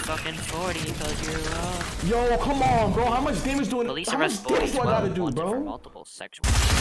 fucking 40 because you're wrong. Yo, come on, bro. How much damage doing? Police How much arrest damage do I gotta do, wanted for bro? multiple sexual.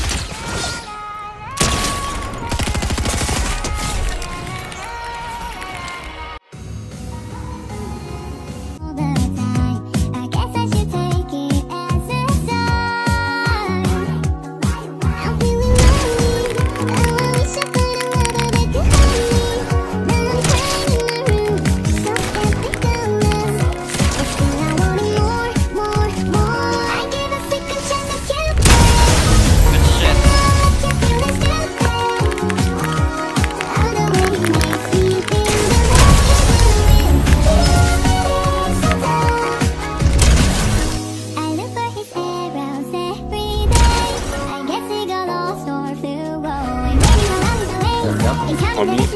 On me.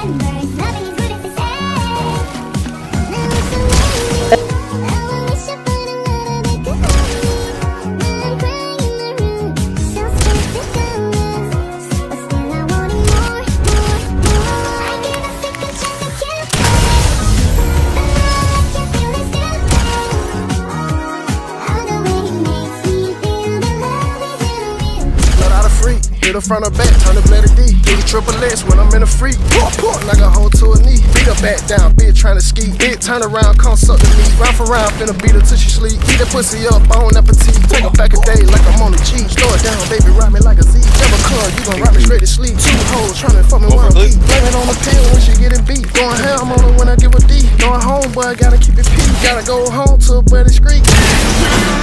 Hit her front or back, turn the bladder D. Nigga triple X when I'm in a freak. Like a hoe to a knee. Beat her back down, bitch tryna ski. Bitch turn around, come suck the meat. Round for round, finna beat her till she sleep. Eat that pussy up, on appetite. Take her back a day like I'm on the G. Slow it down, baby, ride me like a Z. Never come, you gon' ride me straight to sleep. Two hoes tryna fuck me one beat. Blame it on the pill when she getting beat. Going ham on her when I give a D. Going home, boy, gotta keep it P. Gotta go home to a buddy street.